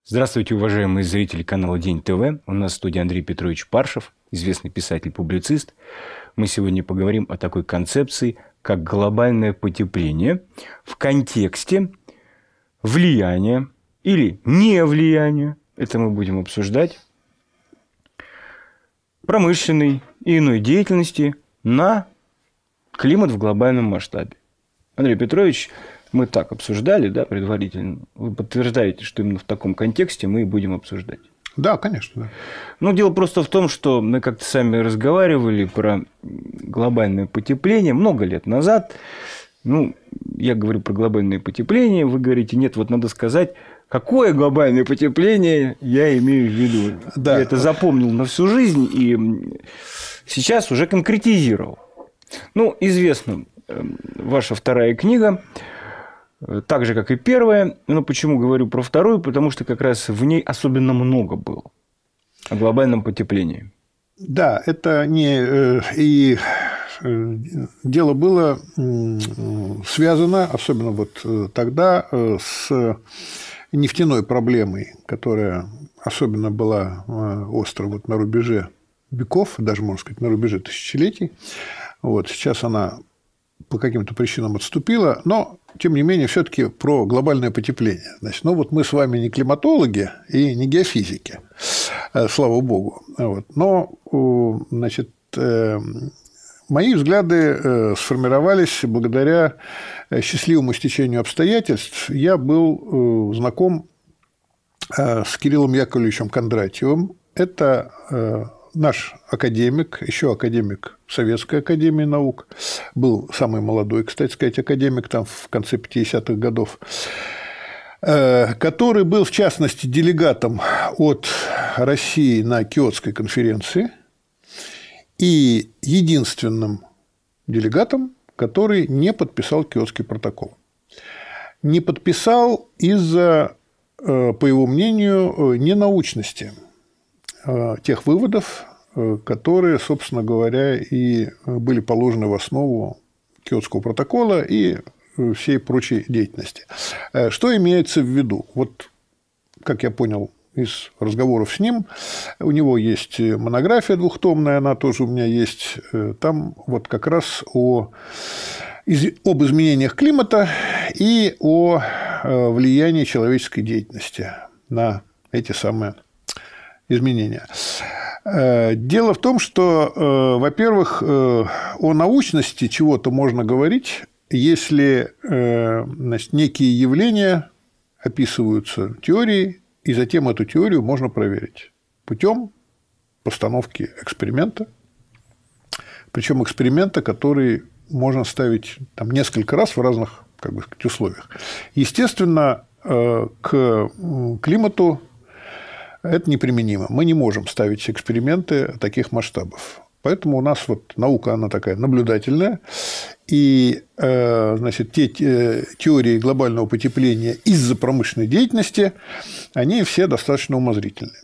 Здравствуйте, уважаемые зрители канала День ТВ. У нас в студии Андрей Петрович Паршев, известный писатель-публицист. Мы сегодня поговорим о такой концепции, как глобальное потепление в контексте влияния или невлияния, это мы будем обсуждать, промышленной и иной деятельности на климат в глобальном масштабе. Андрей Петрович, мы так обсуждали, да, предварительно. Вы подтверждаете, что именно в таком контексте мы и будем обсуждать? Да, конечно. Да. Ну, дело просто в том, что мы как-то сами разговаривали про глобальное потепление много лет назад. Ну, я говорю про глобальное потепление, вы говорите, нет, вот надо сказать, какое глобальное потепление я имею в виду. Да. Я это запомнил на всю жизнь и сейчас уже конкретизировал. Ну, известна ваша вторая книга, так же, как и первая. Но почему говорю про вторую? Потому что как раз в ней особенно много было о глобальном потеплении. Да, это не... И дело было связано, особенно вот тогда, с нефтяной проблемой, которая особенно была остро вот на рубеже веков, даже, можно сказать, на рубеже тысячелетий. Вот, сейчас она по каким-то причинам отступила, но, тем не менее, все-таки про глобальное потепление. Значит, ну, вот мы с вами не климатологи и не геофизики, слава богу. Вот. Но, значит, мои взгляды сформировались благодаря счастливому стечению обстоятельств. Я был знаком с Кириллом Яковлевичем Кондратьевым. Это наш академик, еще академик Советской академии наук, был самый молодой, кстати сказать, академик там в конце 50-х годов, который был, в частности, делегатом от России на Киотской конференции и единственным делегатом, который не подписал Киотский протокол. Не подписал из-за, по его мнению, ненаучности тех выводов, которые, собственно говоря, и были положены в основу Киотского протокола и всей прочей деятельности. Что имеется в виду? Вот, как я понял из разговоров с ним, у него есть монография двухтомная, она тоже у меня есть, там вот как раз об изменениях климата и о влиянии человеческой деятельности на эти самые изменения. Дело в том, что, во-первых, о научности чего-то можно говорить, если, значит, некие явления описываются теорией, и затем эту теорию можно проверить путем постановки эксперимента, причем эксперимента, который можно ставить там несколько раз в разных, как бы сказать, условиях. Естественно, к климату это неприменимо. Мы не можем ставить эксперименты таких масштабов. Поэтому у нас вот наука, она такая наблюдательная. И, значит, те теории глобального потепления из-за промышленной деятельности, они все достаточно умозрительные.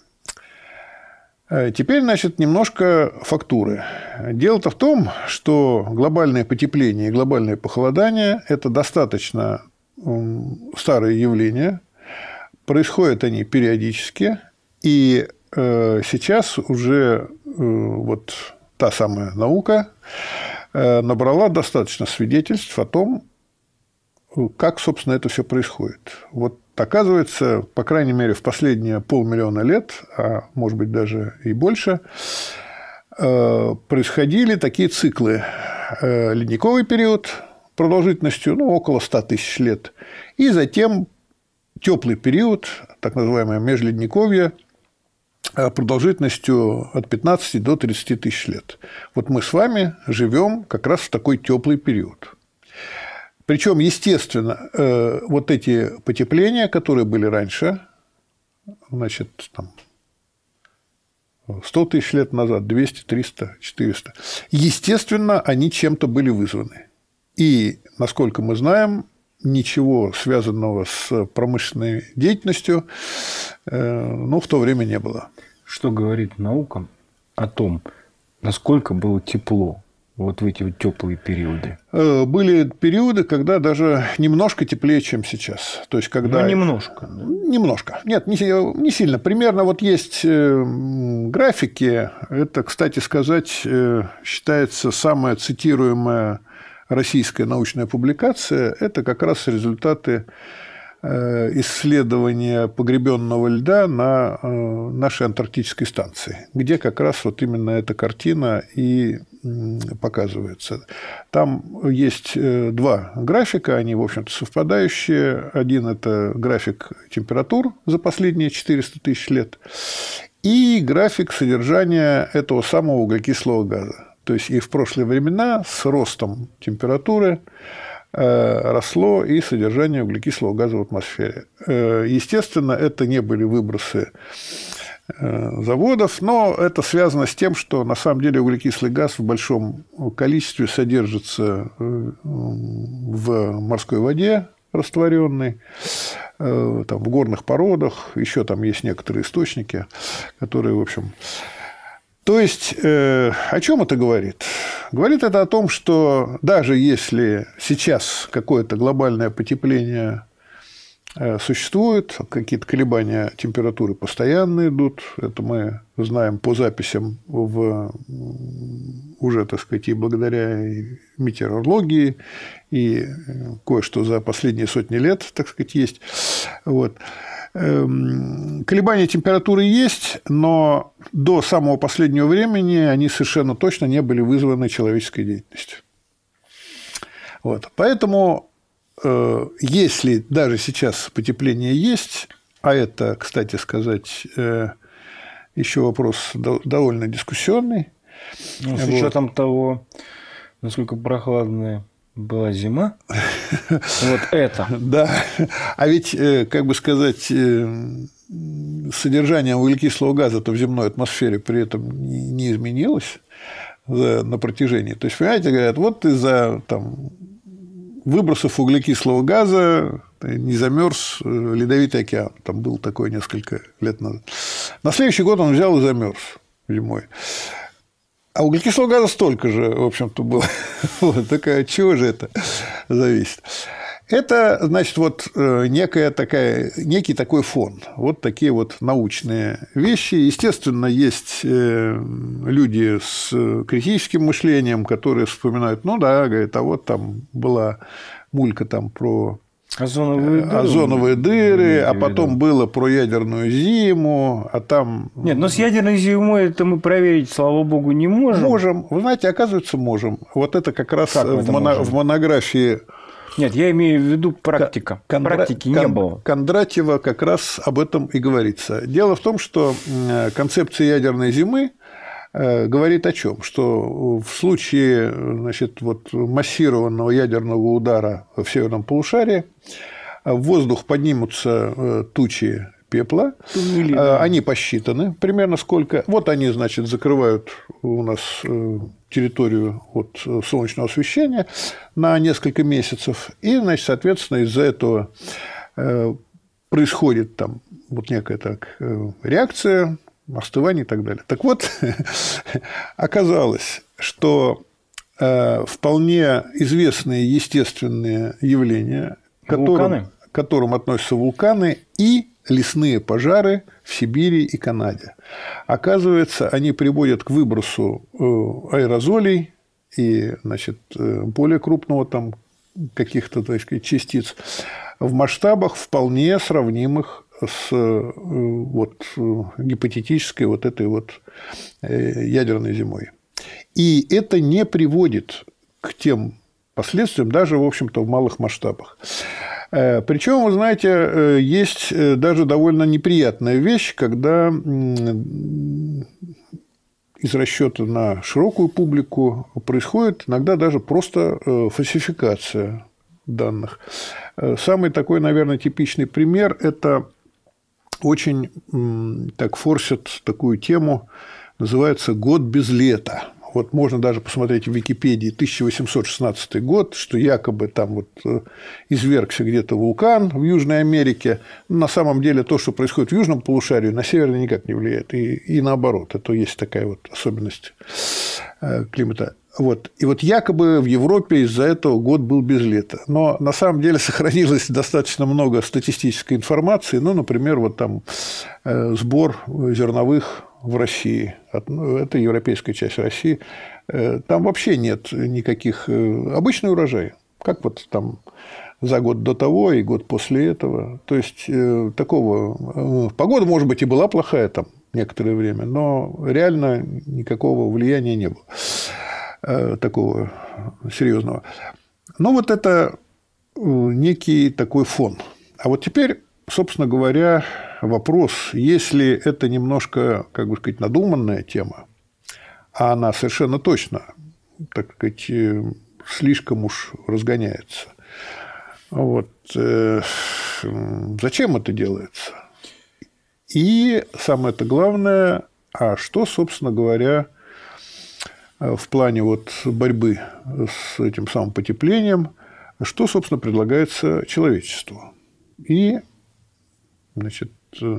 Теперь, значит, немножко фактуры. Дело-то в том, что глобальное потепление и глобальное похолодание – это достаточно старые явления. Происходят они периодически. И сейчас уже вот та самая наука набрала достаточно свидетельств о том, как, собственно, это все происходит. Вот оказывается, по крайней мере, в последние 500 000 лет, а может быть даже и больше, происходили такие циклы. Ледниковый период продолжительностью около 100 000 лет, и затем теплый период, так называемое межледниковье, продолжительностью от 15 до 30 тысяч лет. Вот мы с вами живем как раз в такой теплый период. Причем, естественно, вот эти потепления, которые были раньше, значит, там, 100 тысяч лет назад, 200, 300, 400, естественно, они чем-то были вызваны. И, насколько мы знаем, ничего связанного с промышленной деятельностью в то время не было. Что говорит наука о том, насколько было тепло вот в эти вот теплые периоды? Были периоды, когда даже немножко теплее, чем сейчас. То есть, когда... Ну, немножко. Да? Немножко. Нет, не сильно. Примерно вот есть графики. Это, кстати сказать, считается самая цитируемая российская научная публикация. Это как раз результаты исследования погребенного льда на нашей антарктической станции, где как раз вот именно эта картина и показывается. Там есть два графика, они, в общем-то, совпадающие. Один – это график температур за последние 400 тысяч лет, и график содержания этого самого углекислого газа. То есть, и в прошлые времена с ростом температуры росло и содержание углекислого газа в атмосфере. Естественно, это не были выбросы заводов, но это связано с тем, что на самом деле углекислый газ в большом количестве содержится в морской воде растворенной, там, в горных породах, еще там есть некоторые источники, которые, в общем... То есть, о чем это говорит? Говорит это о том, что даже если сейчас какое-то глобальное потепление существует, какие-то колебания температуры постоянно идут, это мы знаем по записям уже, так сказать, и благодаря метеорологии, и кое-что за последние сотни лет, так сказать, есть. Вот. Колебания температуры есть, но до самого последнего времени они совершенно точно не были вызваны человеческой деятельностью. Вот. Поэтому, если даже сейчас потепление есть, а это, кстати сказать, еще вопрос довольно дискуссионный. Ну, с учетом того, насколько прохладная была зима, вот это. Да, а ведь, как бы сказать, содержание углекислого газа-то в земной атмосфере при этом не изменилось на протяжении. То есть, понимаете, говорят, вот из-за там выбросов углекислого газа не замерз Ледовитый океан. Там был такой несколько лет назад. На следующий год он взял и замерз зимой. А углекислого газа столько же, в общем-то, было. Вот, такая, от чего же это зависит? Это, значит, вот некий такой фон, вот такие вот научные вещи. Естественно, есть люди с критическим мышлением, которые вспоминают, ну да, говорят, а вот там была мулька там про озоновые дыры, а потом было про ядерную зиму, а там... Нет, но с ядерной зимой это мы проверить, слава богу, не можем. Можем. Вы знаете, оказывается, можем. Вот это как раз в монографии... Нет, я имею в виду практика. Практики не было. Кондратьева как раз об этом и говорится. Дело в том, что концепция ядерной зимы говорит о чем? Что в случае, значит, вот массированного ядерного удара в северном полушарии в воздух поднимутся тучи пепла, они посчитаны примерно сколько. Вот они, значит, закрывают у нас территорию от солнечного освещения на несколько месяцев, и, значит, соответственно, из-за этого происходит там вот некая так реакция, остывание и так далее. Так вот, оказалось, что вполне известные естественные явления, к которым относятся вулканы и лесные пожары в Сибири и Канаде. Оказывается, они приводят к выбросу аэрозолей и, значит, более крупного там каких-то, так сказать, частиц в масштабах вполне сравнимых с вот гипотетической вот этой вот ядерной зимой. И это не приводит к тем последствиям, даже, в общем-то, в малых масштабах. Причем, вы знаете, есть даже довольно неприятная вещь, когда из расчета на широкую публику происходит иногда даже просто фальсификация данных. Самый такой, наверное, типичный пример – это очень так форсят такую тему, называется «Год без лета». Вот можно даже посмотреть в Википедии 1816 год, что якобы там вот извергся где-то вулкан в Южной Америке. На самом деле то, что происходит в южном полушарии, на северный никак не влияет. И наоборот, это есть такая вот особенность климата. Вот. И вот якобы в Европе из-за этого год был без лета. Но на самом деле сохранилось достаточно много статистической информации. Ну, например, вот там сбор зерновых в России. Это европейская часть России. Там вообще нет никаких... Обычный урожай. Как вот там за год до того и год после этого. То есть, такого... Погода, может быть, и была плохая там некоторое время, но реально никакого влияния не было. Такого серьезного. Но вот это некий такой фон. А вот теперь, собственно говоря, вопрос, если это немножко, как бы сказать, надуманная тема, а она совершенно точно, так сказать, слишком уж разгоняется, вот, зачем это делается? И самое-то главное, а что, собственно говоря, в плане вот борьбы с этим самым потеплением, что, собственно, предлагается человечеству. И, значит,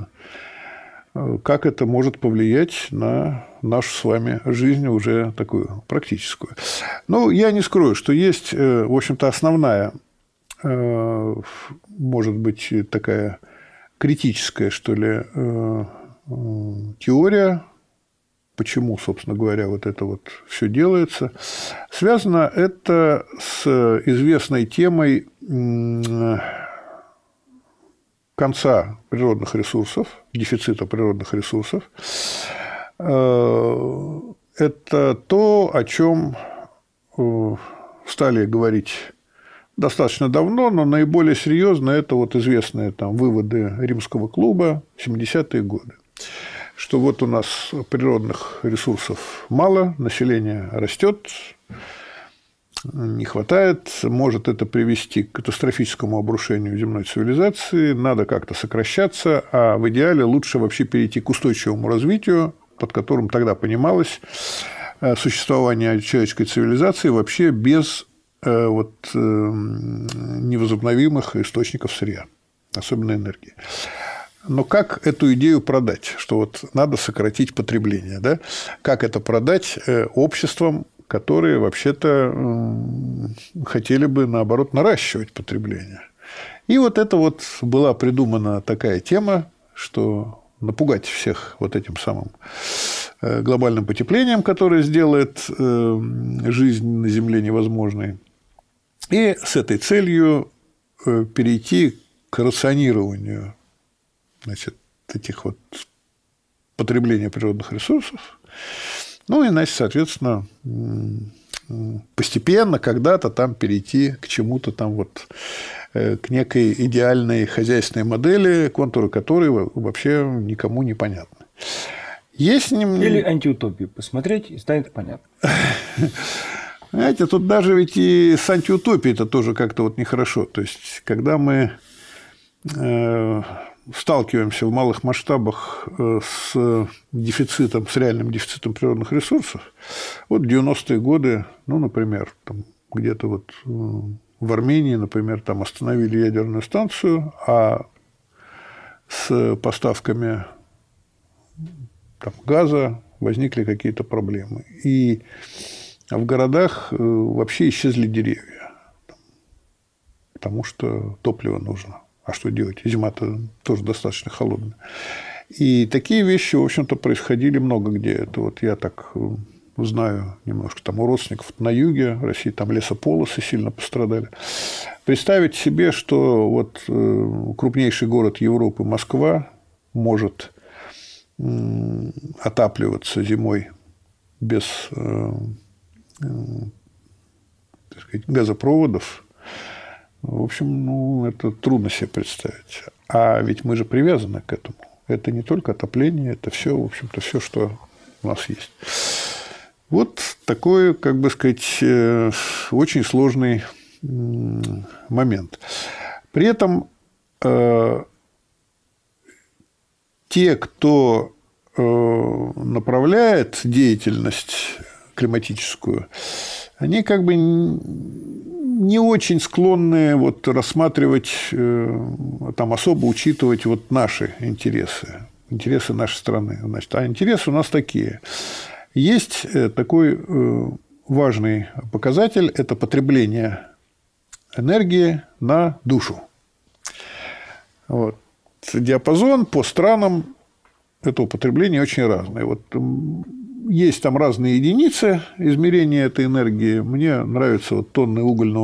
как это может повлиять на нашу с вами жизнь уже такую практическую. Ну, я не скрою, что есть, в общем-то, основная, может быть, такая критическая, что ли, теория, почему, собственно говоря, вот это вот все делается. Связано это с известной темой конца природных ресурсов, дефицита природных ресурсов. Это то, о чем стали говорить достаточно давно, но наиболее серьезно это вот известные там выводы Римского клуба 70-е годы. Что вот у нас природных ресурсов мало, население растет, не хватает, может это привести к катастрофическому обрушению земной цивилизации, надо как-то сокращаться, а в идеале лучше вообще перейти к устойчивому развитию, под которым тогда понималось существование человеческой цивилизации вообще без вот, невозобновимых источников сырья, особенно энергии. Но как эту идею продать, что вот надо сократить потребление, да? Как это продать обществам, которые вообще-то хотели бы, наоборот, наращивать потребление? И вот это вот была придумана такая тема, что напугать всех вот этим самым глобальным потеплением, которое сделает жизнь на Земле невозможной, и с этой целью перейти к рационированию, значит, этих вот потребления природных ресурсов, ну, и, значит, соответственно, постепенно когда-то там перейти к чему-то там вот, к некой идеальной хозяйственной модели, контуры которой вообще никому не понятны. Есть... Или антиутопию посмотреть, и станет понятно. Знаете, тут даже ведь и с антиутопией это тоже как-то вот нехорошо. То есть, когда мы сталкиваемся в малых масштабах с дефицитом, с реальным дефицитом природных ресурсов, вот в 90-е годы, ну, например, там где-то вот в Армении, например, там остановили ядерную станцию, а с поставками там газа возникли какие-то проблемы. И в городах вообще исчезли деревья, потому что топливо нужно. А что делать? Зима-то тоже достаточно холодная. И такие вещи, в общем-то, происходили много где. Это вот я так знаю немножко там у родственников на юге России, там лесополосы сильно пострадали. Представить себе, что вот крупнейший город Европы, Москва, может отапливаться зимой без, так сказать, газопроводов, в общем, ну, это трудно себе представить. А ведь мы же привязаны к этому. Это не только отопление, это все, в общем-то, все, что у нас есть. Вот такой, как бы сказать, очень сложный момент. При этом те, кто направляет деятельность климатическую, они как бы не очень склонны вот рассматривать, там, особо учитывать вот наши интересы, интересы нашей страны. Значит, а интересы у нас такие. Есть такой важный показатель – это потребление энергии на душу. Вот. Диапазон по странам этого потребления очень разный. Вот есть там разные единицы измерения этой энергии. Мне нравится вот тонны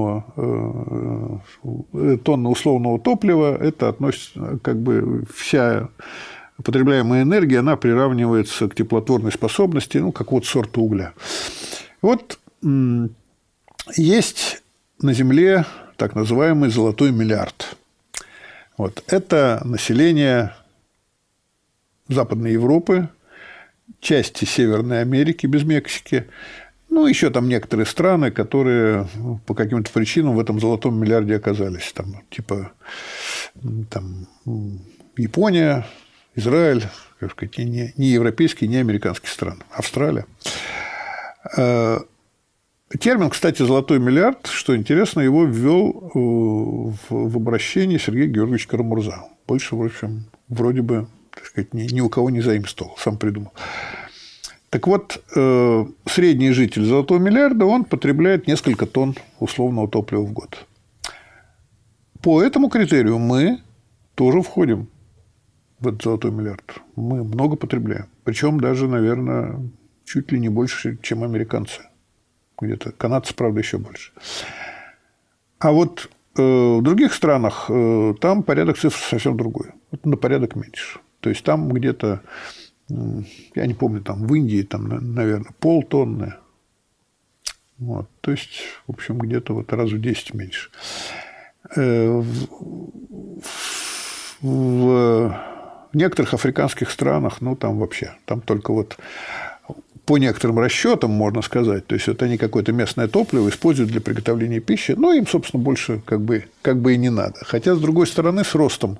условного топлива. Это относится, как бы вся потребляемая энергия, она приравнивается к теплотворной способности, ну, как вот сорта угля. Вот есть на Земле так называемый золотой миллиард. Вот. Это население Западной Европы, части Северной Америки без Мексики, ну, еще там некоторые страны, которые по каким-то причинам в этом золотом миллиарде оказались. Там, типа там, Япония, Израиль, как сказать, не европейские, не американские страны, Австралия. Термин, кстати, «золотой миллиард», что интересно, его ввел в обращение Сергей Георгиевич Карамурза. Больше, в общем, вроде бы, так сказать, ни у кого не заимствовал, сам придумал. Так вот, средний житель «золотого миллиарда», он потребляет несколько тонн условного топлива в год. По этому критерию мы тоже входим в этот золотой миллиард. Мы много потребляем. Причем даже, наверное, чуть ли не больше, чем американцы. Где-то канадцы, правда, еще больше. А вот в других странах там порядок цифр совсем другой. Вот на порядок меньше. То есть там где-то, я не помню, там в Индии, там, наверное, полтонны. Вот. То есть, в общем, где-то вот раз в 10 меньше. В некоторых африканских странах, ну, там вообще, там только вот по некоторым расчетам, можно сказать, то есть это они какое-то местное топливо используют для приготовления пищи, но им, собственно, больше как бы и не надо. Хотя, с другой стороны, с ростом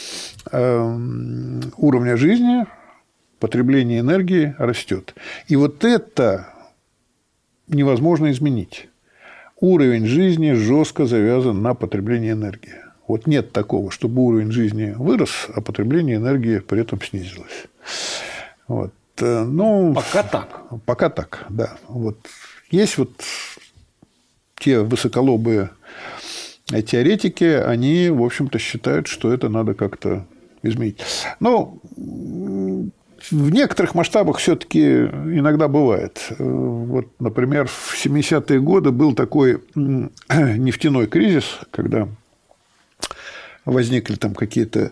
уровня жизни потребление энергии растет. И вот это невозможно изменить. Уровень жизни жестко завязан на потреблении энергии. Вот нет такого, чтобы уровень жизни вырос, а потребление энергии при этом снизилось. Вот. Ну, пока так. Пока так, да. Вот. Есть вот те высоколобые теоретики, они, в общем-то, считают, что это надо как-то изменить. Но в некоторых масштабах все-таки иногда бывает. Вот, например, в 70-е годы был такой нефтяной кризис, когда возникли там какие-то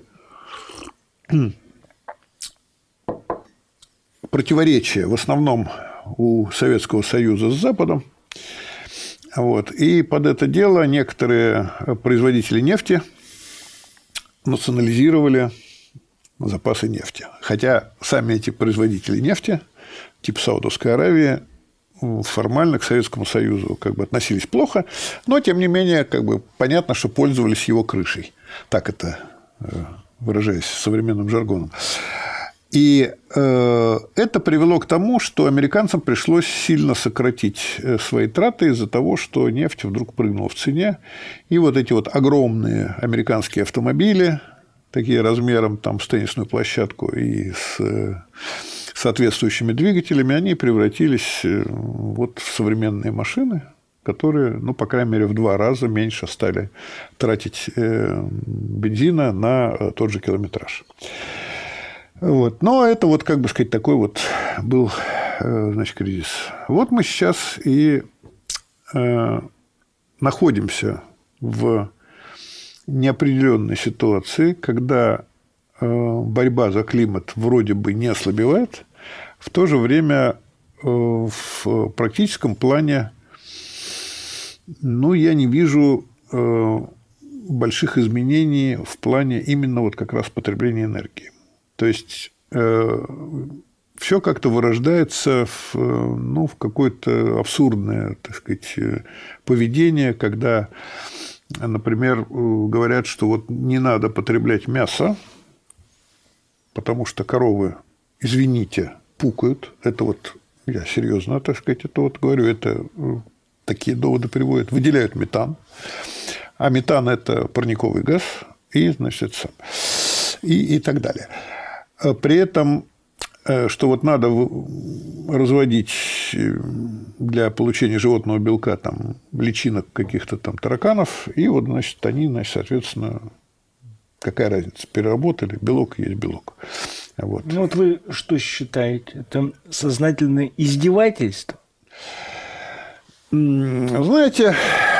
противоречия, в основном у Советского Союза с Западом. Вот. И под это дело некоторые производители нефти национализировали запасы нефти. Хотя сами эти производители нефти, типа Саудовской Аравии, формально к Советскому Союзу как бы относились плохо, но, тем не менее, как бы понятно, что пользовались его крышей. Так это, выражаясь современным жаргоном. И это привело к тому, что американцам пришлось сильно сократить свои траты из-за того, что нефть вдруг прыгнула в цене. И вот эти вот огромные американские автомобили, такие размером там, с теннисную площадку и с соответствующими двигателями, они превратились вот в современные машины, которые, ну, по крайней мере, в 2 раза меньше стали тратить бензина на тот же километраж. Вот. Но это вот, как бы сказать, такой вот был, значит, кризис. Вот мы сейчас и находимся в неопределенной ситуации, когда борьба за климат вроде бы не ослабевает, в то же время в практическом плане, ну, я не вижу больших изменений в плане именно вот как раз потребления энергии. То есть все как-то вырождается в какое-то абсурдное, так сказать, поведение, когда, например, говорят, что вот не надо потреблять мясо, потому что коровы, извините, пукают. Это вот я серьезно, так сказать, это вот говорю, это такие доводы приводят, выделяют метан, а метан – это парниковый газ, и, значит, и так далее. При этом что вот надо разводить для получения животного белка там личинок каких-то там тараканов, и вот, значит, они, значит, соответственно, какая разница, переработали, белок есть белок. Вот. Ну, вот вы что считаете? Это сознательное издевательство? Знаете,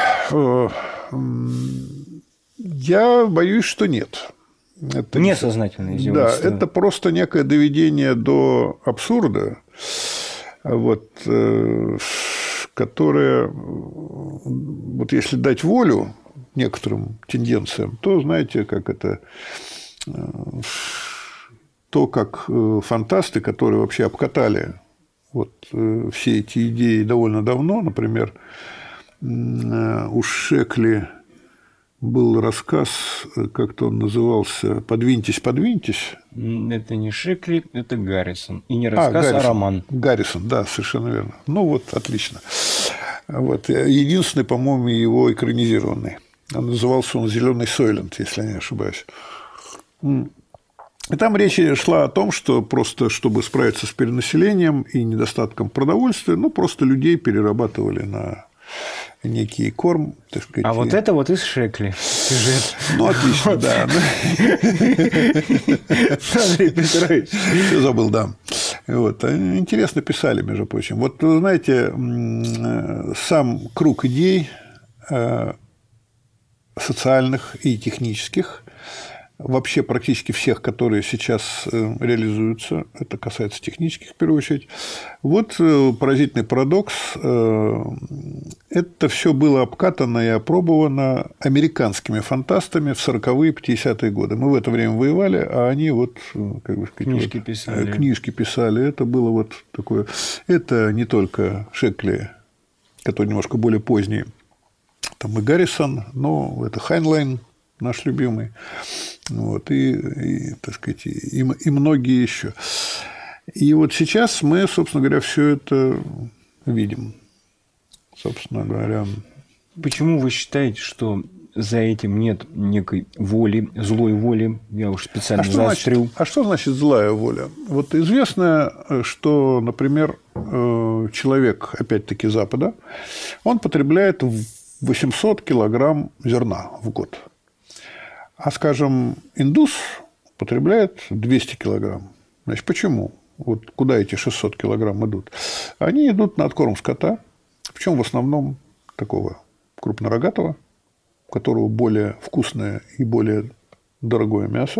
я боюсь, что нет. Это несознательное издевательство. Да, это просто некое доведение до абсурда, вот, которое, вот если дать волю некоторым тенденциям, то знаете, как это, то, как фантасты, которые вообще обкатали вот все эти идеи довольно давно, например, у Шекли был рассказ, как-то он назывался «Подвиньтесь, подвиньтесь». Это не Шекли, это Гаррисон. И не рассказ, а роман. Гаррисон, да, совершенно верно. Ну, вот, отлично. Вот. Единственный, по-моему, его экранизированный. Назывался он «Зеленый Сойлент», если я не ошибаюсь. И там речь шла о том, что просто, чтобы справиться с перенаселением и недостатком продовольствия, ну, просто людей перерабатывали на некий корм, так сказать. А вот это вот из Шекли сюжет. Ну, отлично, да. Андрей Петрович. Все забыл, да. Вот. Интересно писали, между прочим. Вот, вы знаете, сам круг идей социальных и технических, вообще практически всех, которые сейчас реализуются, это касается технических в первую очередь. Вот поразительный парадокс. Это все было обкатано и опробовано американскими фантастами в 40-е, 50-е годы. Мы в это время воевали, а они вот, как бы сказать, книжки писали. Книжки писали. Это было вот такое. Это не только Шекли, который немножко более поздний, там и Гаррисон, но это Хайнлайн, наш любимый, вот, и так сказать, и многие еще. И вот сейчас мы, собственно говоря, все это видим. Собственно говоря. Почему вы считаете, что за этим нет некой воли, злой воли? Я уж специально заострил. А что значит злая воля? Вот известно, что, например, человек, опять-таки, Запада, он потребляет 800 килограмм зерна в год. А, скажем, индус потребляет 200 килограмм. Значит, почему? Вот куда эти 600 килограмм идут? Они идут на откорм скота, причем в основном такого крупнорогатого, у которого более вкусное и более дорогое мясо.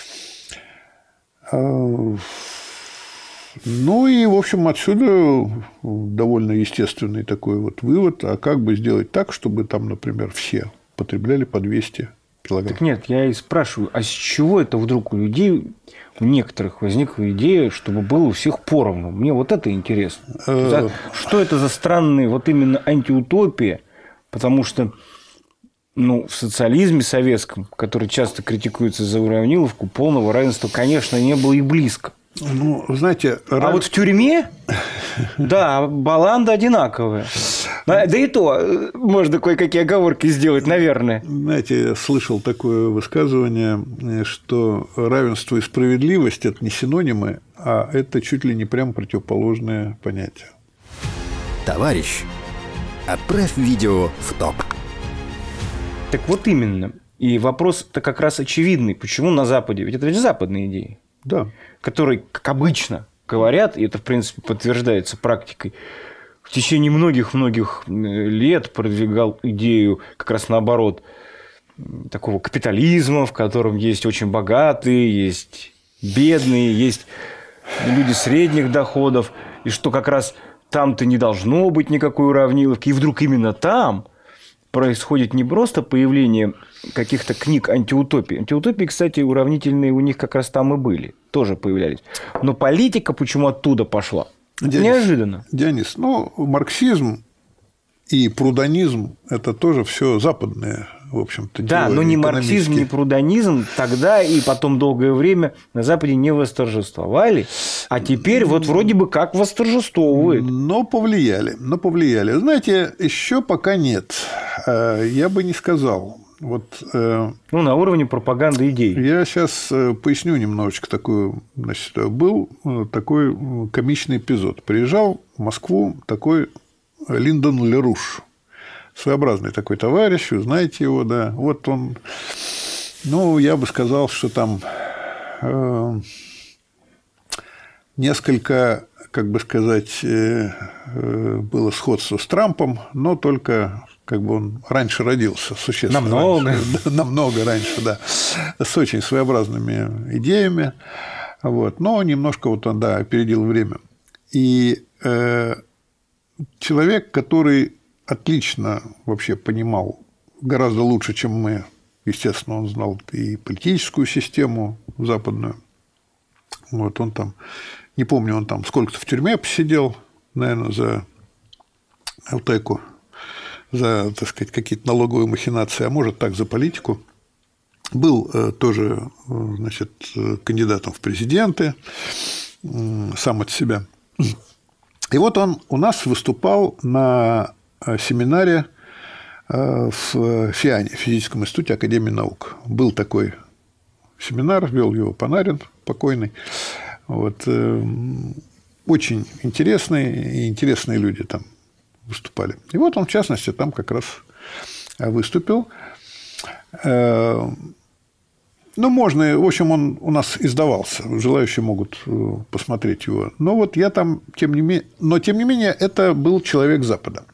Ну и, в общем, отсюда довольно естественный такой вот вывод, а как бы сделать так, чтобы там, например, все потребляли по 200 килограмм. Так нет, я и спрашиваю, а с чего это вдруг у людей, у некоторых возникла идея, чтобы было у всех поровну? Мне вот это интересно. Что это за странная вот именно антиутопия? Потому что в социализме советском, который часто критикуется за уравниловку, полного равенства, конечно, не было и близко. Ну, знаете... А вот в тюрьме, да, баланда одинаковая. Да и то можно кое-какие оговорки сделать, наверное. Знаете, я слышал такое высказывание, что равенство и справедливость – это не синонимы, а это чуть ли не прям противоположные понятия. Товарищ, отправь видео в топ. Так вот именно. И вопрос-то как раз очевидный. Почему на Западе? Ведь это же западные идеи. Да. Которые, как обычно, говорят, и это, в принципе, подтверждается практикой, в течение многих-многих лет продвигал идею как раз наоборот такого капитализма, в котором есть очень богатые, есть бедные, есть люди средних доходов, и что как раз там-то не должно быть никакой уравниловки, и вдруг именно там происходит не просто появление каких-то книг антиутопии. Антиутопии, кстати, уравнительные у них как раз там и были, тоже появлялись. Но политика почему оттуда пошла? Неожиданно. Дионис, марксизм и прудонизм – это тоже все западные, в общем-то, да, но ни марксизм, ни прудонизм тогда и потом долгое время на Западе не восторжествовали, а теперь вот вроде бы как восторжествовывают. Но повлияли. Знаете, еще пока нет. Я бы не сказал. Вот, ну, на уровне пропаганды идей. Я сейчас поясню немножечко такую. Значит, был такой комичный эпизод. Приезжал в Москву такой Линдон Леруш. Своеобразный такой товарищ, вы знаете его, да. Вот он, ну, я бы сказал, что там несколько, как бы сказать, было сходство с Трампом, но только как бы он раньше родился, существенно намного раньше, намного раньше, да, с очень своеобразными идеями, вот, но немножко вот он, да, опередил время. И человек, который отлично вообще понимал, гораздо лучше, чем мы, естественно, он знал и политическую систему западную, вот он там, не помню, он там сколько-то в тюрьме посидел, наверное, за утайку, за, так сказать, какие-то налоговые махинации, а может, так, за политику. Был тоже, значит, кандидатом в президенты, сам от себя. И вот он у нас выступал на семинаре в ФИАНе, Физическом институте Академии наук. Был такой семинар, вел его Панарин, покойный. Вот, очень интересные и интересные люди там выступали. И вот он, в частности, там как раз выступил. Ну, можно, в общем, он у нас издавался, желающие могут посмотреть его. Но вот я там, тем не менее, это был человек Запада.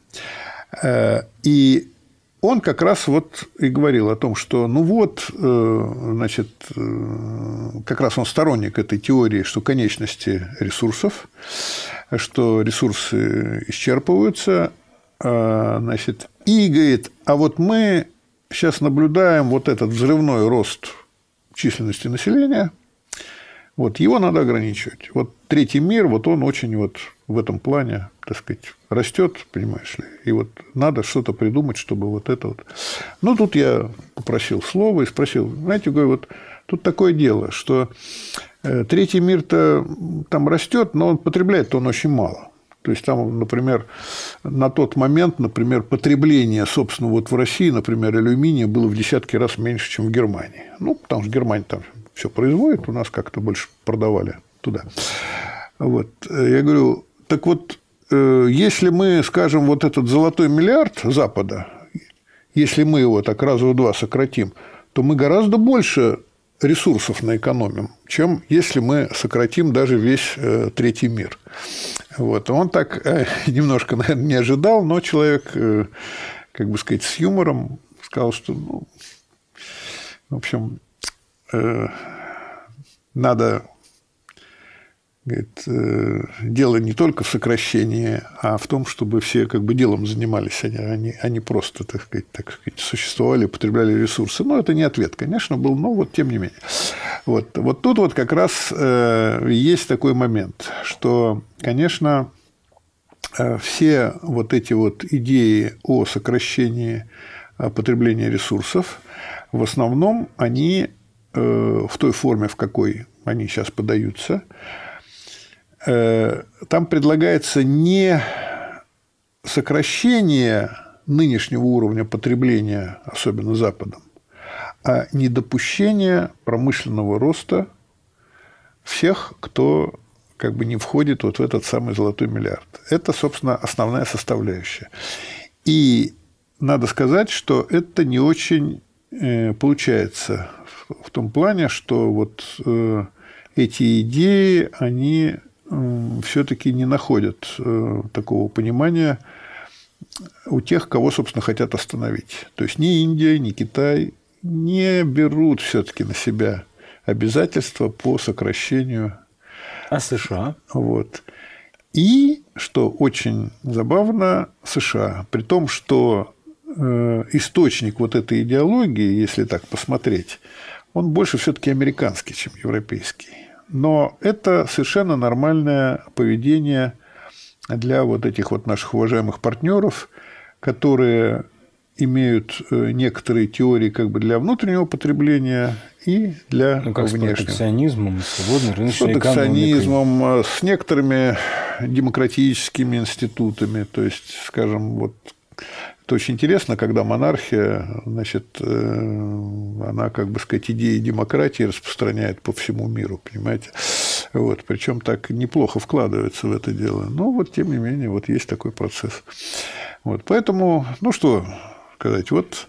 И он как раз вот и говорил о том, что, ну вот, значит, как раз он сторонник этой теории, что конечности ресурсов, что ресурсы исчерпываются, значит, и говорит, а вот мы сейчас наблюдаем вот этот взрывной рост численности населения, вот его надо ограничивать. Вот третий мир, вот он очень вот в этом плане, так сказать, растет, понимаешь ли, и вот надо что-то придумать, чтобы вот это вот. Ну, тут я попросил слова и спросил, знаете, говорю, вот тут такое дело, что третий мир-то там растет, но он потребляет-то он очень мало. То есть там, например, на тот момент, например, потребление, собственно, вот в России, например, алюминия было в десятки раз меньше, чем в Германии. Ну, потому что Германия там все производит, у нас как-то больше продавали туда. Вот. Я говорю, так вот, если мы, скажем, вот этот золотой миллиард Запада, если мы его так раза в два сократим, то мы гораздо больше ресурсов наэкономим, чем если мы сократим даже весь третий мир. Вот. Он так немножко, наверное, не ожидал, но человек, как бы сказать, с юмором сказал, что, ну, в общем, надо, говорит, дело не только в сокращении, а в том, чтобы все как бы делом занимались, а не просто, так сказать, существовали, потребляли ресурсы. Но это не ответ, конечно, был, но вот тем не менее. Вот тут вот как раз есть такой момент, что, конечно, все вот эти вот идеи о сокращении потребления ресурсов, в основном они в той форме, в какой они сейчас подаются, там предлагается не сокращение нынешнего уровня потребления, особенно Западом, а недопущение промышленного роста всех, кто как бы не входит вот в этот самый золотой миллиард. Это, собственно, основная составляющая. И надо сказать, что это не очень получается в том плане, что вот эти идеи, они все-таки не находят такого понимания у тех, кого, собственно, хотят остановить. То есть ни Индия, ни Китай не берут все-таки на себя обязательства по сокращению. А США? Вот. И, что очень забавно, США, при том, что источник вот этой идеологии, если так посмотреть, он больше все-таки американский, чем европейский. Но это совершенно нормальное поведение для вот этих вот наших уважаемых партнеров, которые имеют некоторые теории как бы для внутреннего потребления и для внешнего. С протекционизмом, свободной рыночной экономикой. С протекционизмом, с некоторыми демократическими институтами. То есть, скажем, вот Это очень интересно, когда монархия, значит, она, как бы сказать, идеи демократии распространяет по всему миру, понимаете? Вот, причем так неплохо вкладывается в это дело. Но вот, тем не менее, вот есть такой процесс. Вот, поэтому, ну что сказать, вот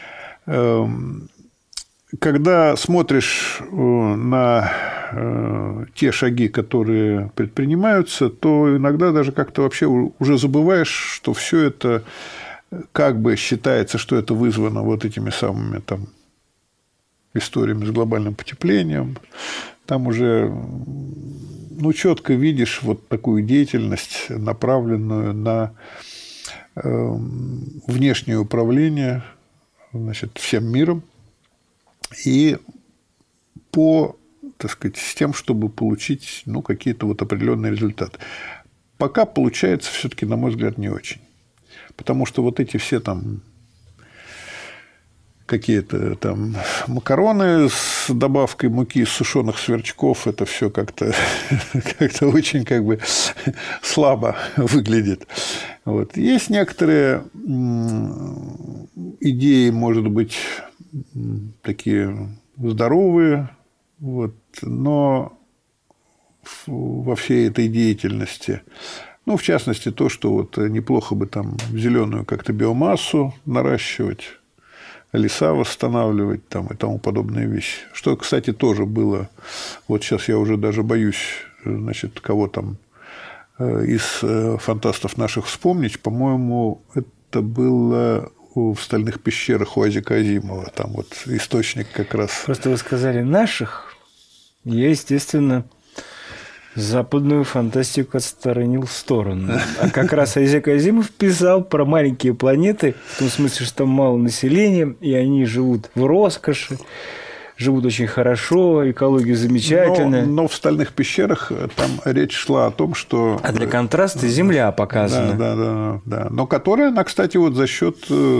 когда смотришь на те шаги, которые предпринимаются, то иногда даже как-то вообще уже забываешь, что все это как бы считается, что это вызвано вот этими самыми там историями с глобальным потеплением. Там уже, ну, четко видишь вот такую деятельность, направленную на внешнее управление, значит, всем миром и так сказать, с тем, чтобы получить, ну, какие-то вот определенные результаты. Пока получается все-таки, на мой взгляд, не очень. Потому что вот эти все там какие-то там макароны с добавкой муки из сушеных сверчков, это все как-то очень как бы слабо выглядит. Вот. Есть некоторые идеи, может быть, такие здоровые, вот, но во всей этой деятельности, ну, в частности, то, что вот неплохо бы там зеленую как-то биомассу наращивать, леса восстанавливать там, и тому подобные вещи. Что, кстати, тоже было, вот сейчас я уже даже боюсь, значит, кого там из фантастов наших вспомнить, по-моему, это было в «Стальных пещерах» у Азика Азимова, там вот источник как раз. Просто вы сказали «наших», я, естественно, западную фантастику отсторонил в сторону. А как раз Азик Азимов писал про маленькие планеты, в том смысле, что там мало населения, и они живут в роскоши, живут очень хорошо, экология замечательная. Но в «Стальных пещерах» там речь шла о том, что... А для контраста Земля показана. Да. Но которая, она, кстати, вот за счет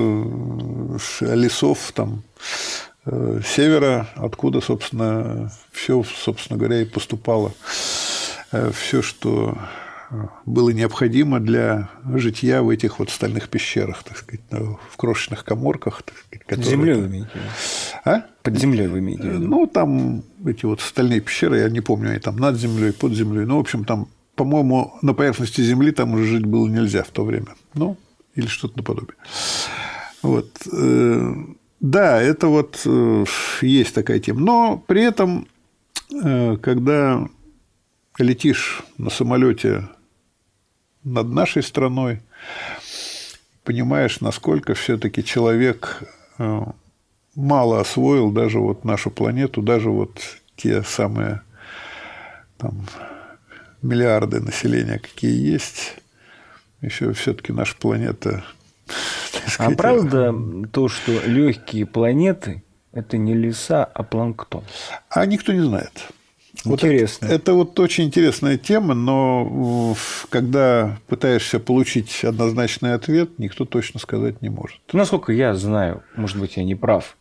лесов там севера, откуда, собственно, все, собственно говоря, и поступало. Все, что было необходимо для житья в этих вот стальных пещерах, так сказать, в крошечных каморках. Так сказать, которые... Землей вы имеете в виду? А? Под землей вы имеете в виду? Ну, там эти вот стальные пещеры, я не помню, они там над землей, под землей. Ну, в общем, там, по-моему, на поверхности земли там уже жить было нельзя в то время. Ну, или что-то наподобие. Вот. Да, это вот есть такая тема. Но при этом, когда летишь на самолете над нашей страной, понимаешь, насколько все-таки человек мало освоил даже вот нашу планету, даже вот те самые там миллиарды населения, какие есть, еще все-таки наша планета. А правда то, что легкие планеты – это не леса, а планктон? А никто не знает. Интересно. Вот это вот очень интересная тема, но когда пытаешься получить однозначный ответ, никто точно сказать не может. Насколько я знаю, может быть, я не прав,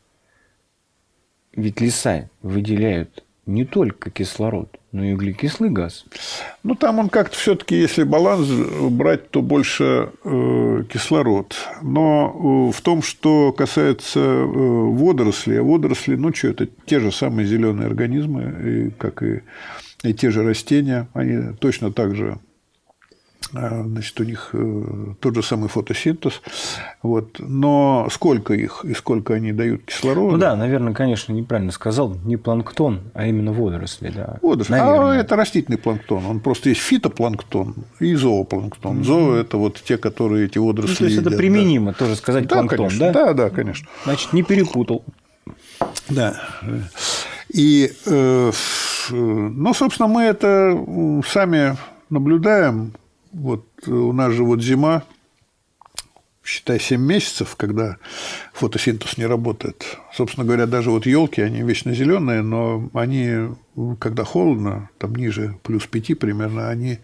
ведь леса выделяют не только кислород, но и углекислый газ. Ну, там он как-то все-таки, если баланс брать, то больше кислород. Но в том, что касается водорослей, водоросли, ну что, это те же самые зеленые организмы, как и те же растения, они точно так же, значит, у них тот же самый фотосинтез. Вот. Но сколько их и сколько они дают кислорода? Ну да, наверное, конечно, неправильно сказал. Не планктон, а именно водоросли. Да. Водоросли. А это растительный планктон. Он просто есть фитопланктон и зоопланктон. Зоо – это вот те, которые эти водоросли то есть едят. Это применимо тоже сказать планктон, конечно. да? Да, конечно. Значит, не перепутал. Да. И, ну, собственно, мы это сами наблюдаем. Вот у нас же вот зима, считай, 7 месяцев, когда фотосинтез не работает. Собственно говоря, даже вот елки, они вечно зеленые, но они, когда холодно, там ниже плюс 5 примерно, они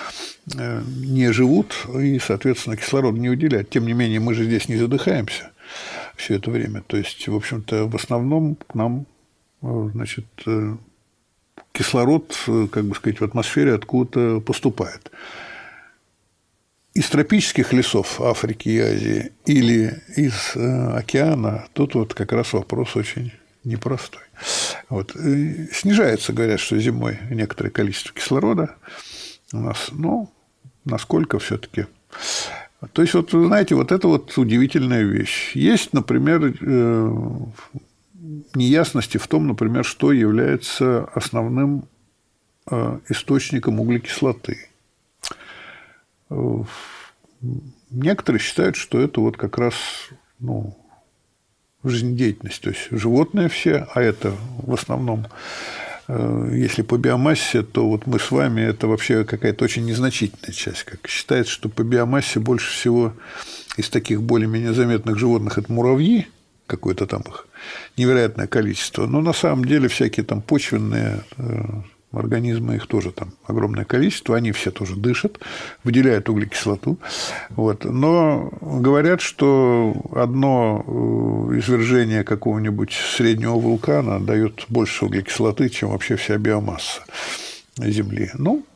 не живут и, соответственно, кислород не уделяют. Тем не менее, мы же здесь не задыхаемся все это время. То есть, в общем-то, в основном к нам, значит, кислород, как бы сказать, в атмосфере откуда-то поступает. из тропических лесов Африки и Азии или из океана, тут вот как раз вопрос очень непростой. Вот. Снижается, говорят, что зимой некоторое количество кислорода у нас, но насколько все-таки. То есть, вот, вы знаете, вот это вот удивительная вещь. Есть, например, неясности в том, например, что является основным источником углекислоты. Некоторые считают, что это вот как раз жизнедеятельность, то есть животные все, а это в основном, если по биомассе, то вот мы с вами, это вообще какая-то очень незначительная часть. Как считается, что по биомассе больше всего из таких более-менее заметных животных это муравьи, какое-то там их невероятное количество, но на самом деле всякие там почвенные организмы, их тоже там огромное количество, они все тоже дышат, выделяют углекислоту. Вот. Но говорят, что одно извержение какого-нибудь среднего вулкана дает больше углекислоты, чем вообще вся биомасса Земли. Ну,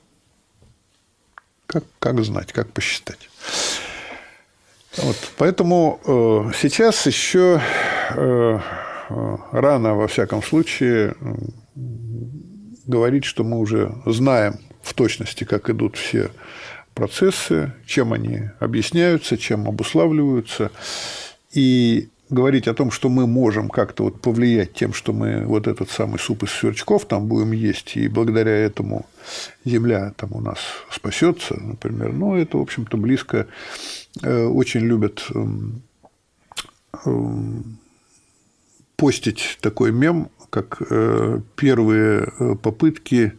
как знать, как посчитать. Вот. Поэтому сейчас еще рано, во всяком случае, говорить, что мы уже знаем в точности, как идут все процессы, чем они объясняются, чем обуславливаются, и говорить о том, что мы можем как-то вот повлиять тем, что мы вот этот самый суп из сверчков там будем есть, и благодаря этому Земля там у нас спасется, например, ну, это, в общем-то, близко. Очень любят постить такой мем, как первые попытки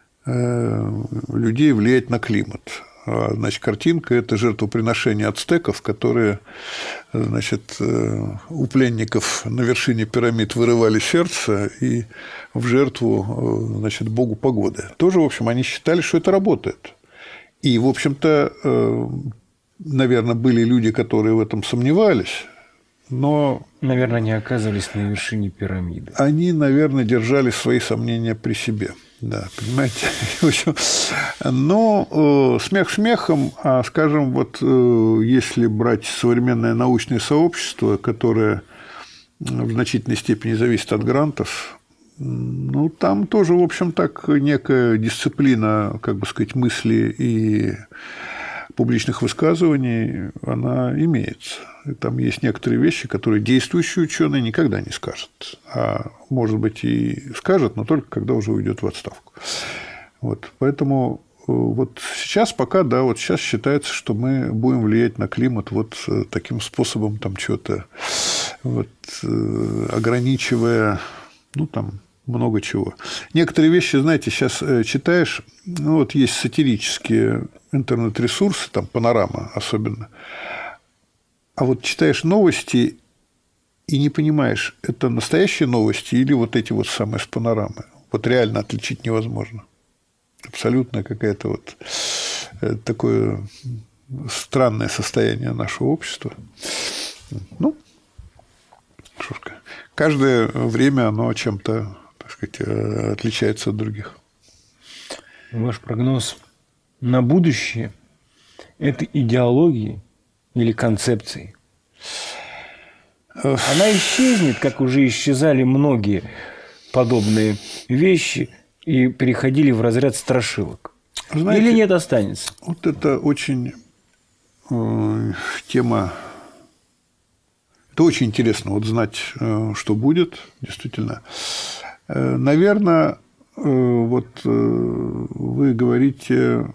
людей влиять на климат. Значит, картинка – это жертвоприношение ацтеков, которые, значит, у пленников на вершине пирамид вырывали сердце и в жертву, значит, богу погоды. Тоже, в общем, они считали, что это работает. И, в общем-то, наверное, были люди, которые в этом сомневались, но… Наверное, они оказывались на вершине пирамиды. Они, наверное, держали свои сомнения при себе. Да, понимаете? В общем, но смех смехом, а, скажем, вот если брать современное научное сообщество, которое в значительной степени зависит от грантов, ну, там тоже, в общем, так некая дисциплина, как бы сказать, мысли и публичных высказываний, она имеется. И там есть некоторые вещи, которые действующий ученый никогда не скажет. А может быть, и скажет, но только когда уже уйдет в отставку. Вот. Поэтому вот сейчас пока, да, вот сейчас считается, что мы будем влиять на климат вот таким способом, там что-то вот, ограничивая, ну, там, много чего. Некоторые вещи, знаете, сейчас читаешь, ну, вот есть сатирические интернет-ресурсы, там Панорама особенно, а вот читаешь новости и не понимаешь, это настоящие новости или вот эти вот самые с Панорамы. Вот реально отличить невозможно. Абсолютно какое-то вот такое странное состояние нашего общества. Ну, что ж, каждое время оно чем-то, так сказать, отличается от других. Ваш прогноз на будущее – это идеологии или концепции? Она исчезнет, как уже исчезали многие подобные вещи и переходили в разряд страшилок? Знаете, или нет, останется? Вот это очень тема. Это очень интересно вот знать, что будет, действительно. Наверное, вот вы говорите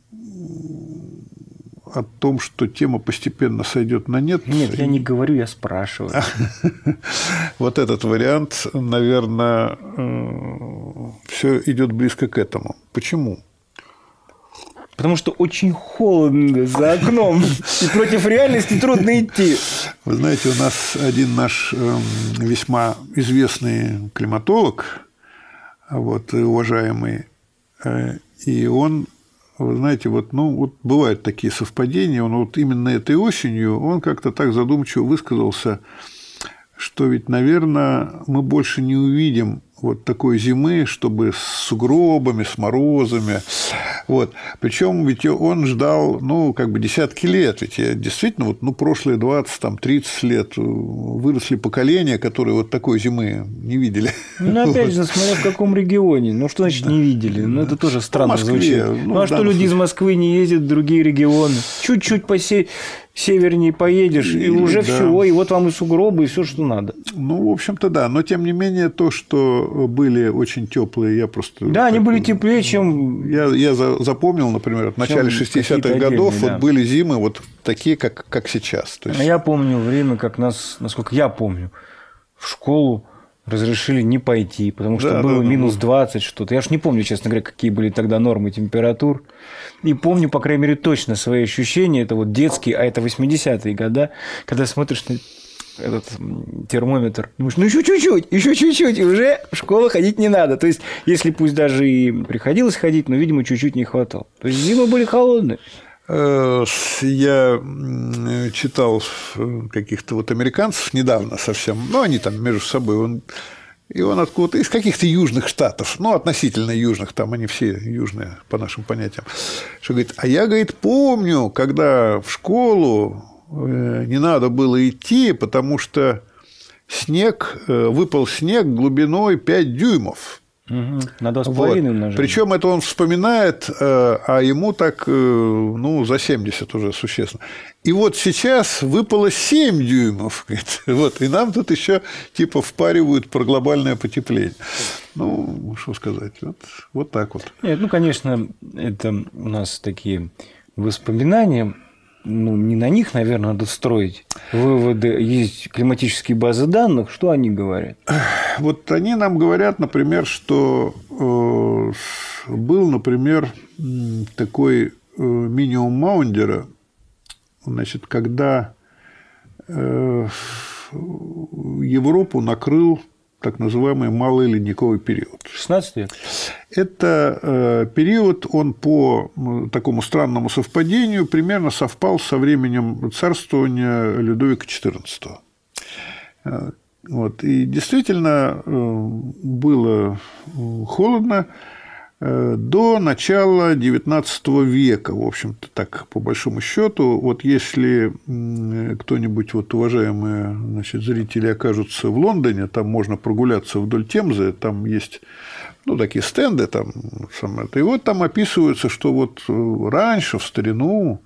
о том, что тема постепенно сойдет на нет. Нет, я не говорю, я спрашиваю. Вот этот вариант, наверное, все идет близко к этому. Почему? Потому что очень холодно за окном, и против реальности трудно идти. Вы знаете, у нас один наш весьма известный климатолог, вот, уважаемый, и он, вы знаете, вот, ну, вот бывают такие совпадения, он вот именно этой осенью, он как-то так задумчиво высказался, что ведь, наверное, мы больше не увидим вот такой зимы, чтобы с сугробами, с морозами. Вот. Причем ведь он ждал, ну, как бы десятки лет. Ведь действительно, вот, ну, прошлые 20-30 лет выросли поколения, которые вот такой зимы не видели. Ну, опять же, смотря в каком регионе. Ну, что значит не видели? Ну, это тоже странно звучит. Ну, а что люди из Москвы не ездят в другие регионы? Чуть-чуть севернее поедешь, и уже все, и вот вам и сугробы, и все, что надо. Ну, в общем-то, да. Но, тем не менее, то, что были очень теплые, я просто... Да, они были теплее, чем... Я запомнил, например, в начале 60-х годов вот были зимы вот такие, как сейчас. То есть... Я помню время, как нас, насколько я помню, в школу разрешили не пойти, потому что было минус 20 что-то. Я уж не помню, честно говоря, какие были тогда нормы температур. И помню, по крайней мере, точно свои ощущения. Это вот детские, а это 80-е годы, когда смотришь на этот термометр, думаешь, ну еще чуть-чуть, и уже в школу ходить не надо. То есть, если пусть даже и приходилось ходить, но, видимо, чуть-чуть не хватало. То есть, зимы были холодные. Я читал каких-то вот американцев недавно совсем, ну, они там между собой, и он откуда-то из каких-то южных штатов, ну, относительно южных, там они все южные по нашим понятиям, что говорит, а я, говорит, помню, когда в школу не надо было идти, потому что выпал снег глубиной 5 дюймов. На 2,5 умножить. Причем это он вспоминает, а ему так, ну, за 70 уже существенно. И вот сейчас выпало 7 дюймов. Вот, и нам тут еще типа впаривают про глобальное потепление. Ну, что сказать, вот так вот. Нет, ну, конечно, это у нас такие воспоминания. Ну, не на них, наверное, надо строить выводы. Есть климатические базы данных. Что они говорят? Вот они нам говорят, например, что был, например, такой минимум Маундера, значит, когда Европу накрыл так называемый малый ледниковый период. 16 век? Это период, он по такому странному совпадению примерно совпал со временем царствования Людовика XIV. Вот. И действительно было холодно до начала XIX века, в общем-то, так, по большому счету. Вот если кто-нибудь, вот, уважаемые, значит, зрители окажутся в Лондоне, там можно прогуляться вдоль Темзы, там есть, ну, такие стенды, там, и вот там описывается, что вот раньше, в старину,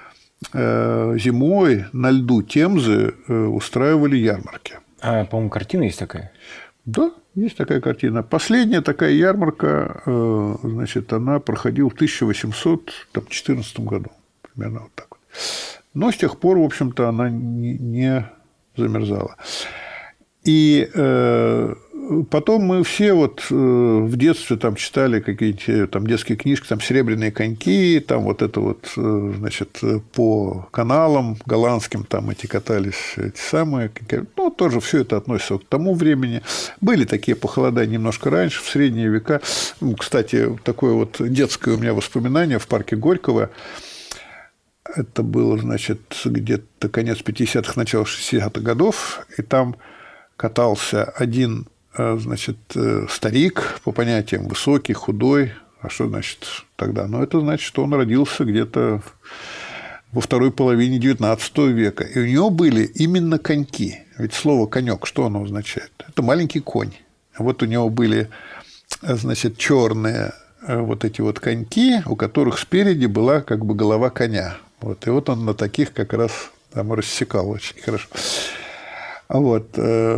зимой на льду Темзы устраивали ярмарки. А, по-моему, картина есть такая? Да, есть такая картина. Последняя такая ярмарка, значит, она проходила в 1814 году, примерно вот так вот. Но с тех пор, в общем-то, она не замерзала. И потом мы все вот в детстве там читали какие-то там детские книжки, там «Серебряные коньки», там вот это вот, значит, по каналам голландским там эти катались, эти самые, ну, тоже все это относится к тому времени. Были такие похолодания немножко раньше, в средние века. Ну, кстати, такое вот детское у меня воспоминание в парке Горького. Это было, значит, где-то конец 50-х, начало 60-х годов, и там катался один, значит, старик, по понятиям, высокий, худой. А что значит тогда? Ну, это значит, что он родился где-то во второй половине XIX века. И у него были именно коньки. Ведь слово «конек», что оно означает? Это маленький конь. Вот у него были, значит, черные вот эти вот коньки, у которых спереди была как бы голова коня. Вот. И вот он на таких как раз там рассекал очень хорошо. Вот.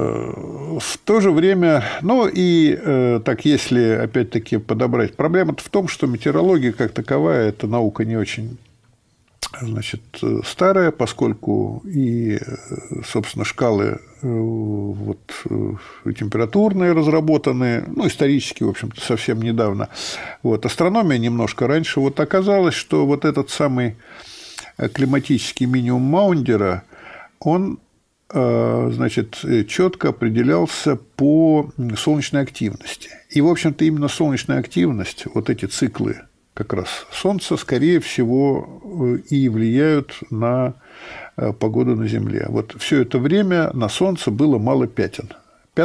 В то же время, ну и так, если опять-таки подобрать, проблема-то в том, что метеорология как таковая – это наука не очень, значит, старая, поскольку и, собственно, шкалы вот, температурные разработаны, ну, исторически, в общем-то, совсем недавно. Вот. Астрономия немножко раньше. Вот оказалось, что вот этот самый климатический минимум Маундера, он, значит, четко определялся по солнечной активности. И, в общем-то, именно солнечная активность, вот эти циклы как раз Солнца, скорее всего, и влияют на погоду на Земле. Вот все это время на Солнце было мало пятен. Пятна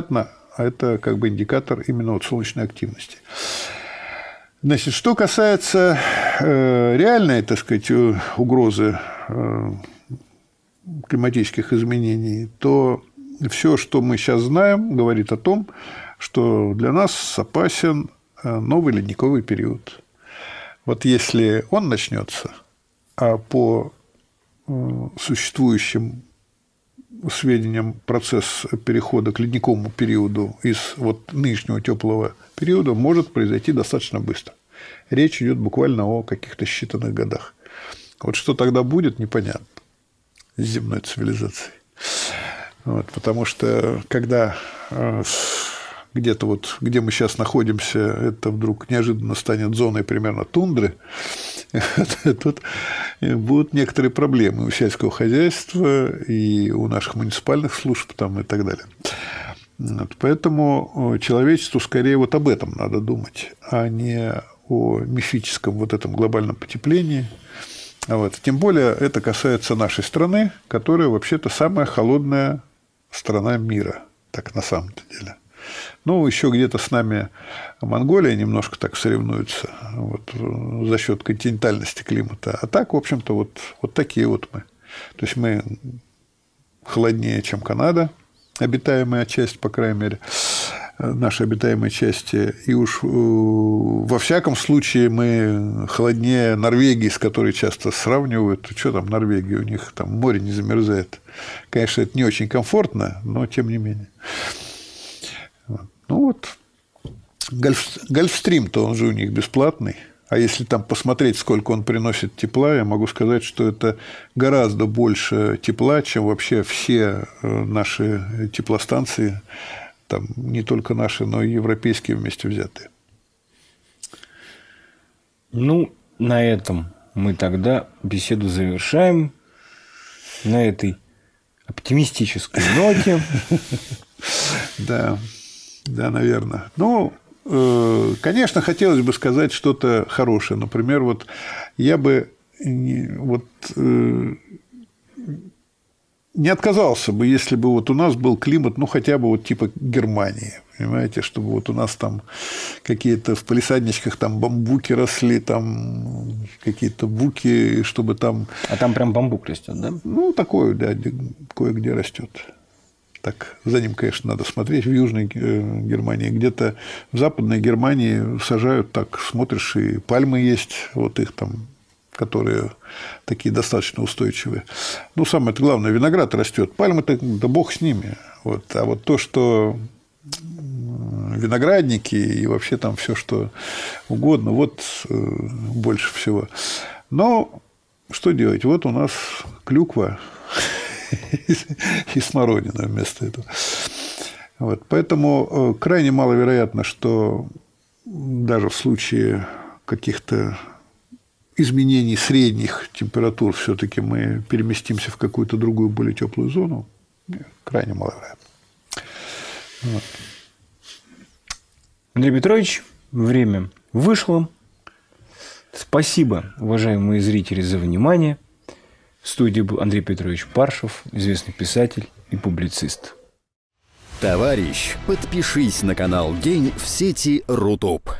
а это как бы индикатор именно вот солнечной активности. Значит, что касается реальной, так сказать, угрозы климатических изменений, то все, что мы сейчас знаем, говорит о том, что для нас опасен новый ледниковый период. Вот если он начнется, а по существующим сведениям процесс перехода к ледниковому периоду из вот нынешнего теплого периода может произойти достаточно быстро. Речь идет буквально о каких-то считанных годах. Вот что тогда будет, непонятно с земной цивилизацией. Вот, потому что когда где-то вот, где мы сейчас находимся, это вдруг неожиданно станет зоной примерно тундры, тут будут некоторые проблемы у сельского хозяйства и у наших муниципальных служб там, и так далее. Вот, поэтому человечеству скорее вот об этом надо думать, а не о мифическом вот этом глобальном потеплении. Вот. Тем более это касается нашей страны, которая вообще-то самая холодная страна мира, так на самом-то деле. Ну, еще где-то с нами Монголия немножко так соревнуется вот, за счет континентальности климата. А так, в общем-то, вот такие вот мы. То есть мы холоднее, чем Канада, обитаемая часть, по крайней мере, нашей обитаемой части. И уж во всяком случае мы холоднее Норвегии, с которой часто сравнивают. Что там Норвегия? У них там море не замерзает. Конечно, это не очень комфортно, но тем не менее. Ну вот, Гольфстрим-то он же у них бесплатный. А если там посмотреть, сколько он приносит тепла, я могу сказать, что это гораздо больше тепла, чем вообще все наши теплостанции, там не только наши, но и европейские вместе взятые. Ну, на этом мы тогда беседу завершаем. На этой оптимистической ноте. Да. Да, наверное. Ну, конечно, хотелось бы сказать что-то хорошее. Например, вот я бы вот, не отказался бы, если бы вот у нас был климат, ну, хотя бы вот типа Германии, понимаете, чтобы вот у нас там какие-то в палисадничках там бамбуки росли, там какие-то буки, чтобы там… А там прям бамбук растет, да? Ну, такое, да, кое-где растет. Так, за ним, конечно, надо смотреть. В Южной Германии, где-то в Западной Германии сажают так, смотришь, и пальмы есть, вот их там, которые такие достаточно устойчивые. Ну, самое-то главное, виноград растет. Пальмы-то, да бог с ними. Вот. А вот то, что виноградники и вообще там все, что угодно, вот больше всего. Но что делать? Вот у нас клюква и смородина вместо этого. Вот. Поэтому крайне маловероятно, что даже в случае каких-то изменений средних температур все-таки мы переместимся в какую-то другую, более теплую зону. Крайне маловероятно. Вот. Андрей Петрович, время вышло. Спасибо, уважаемые зрители, за внимание. В студии был Андрей Петрович Паршев, известный писатель и публицист. Товарищ, подпишись на канал День в сети Рутуб.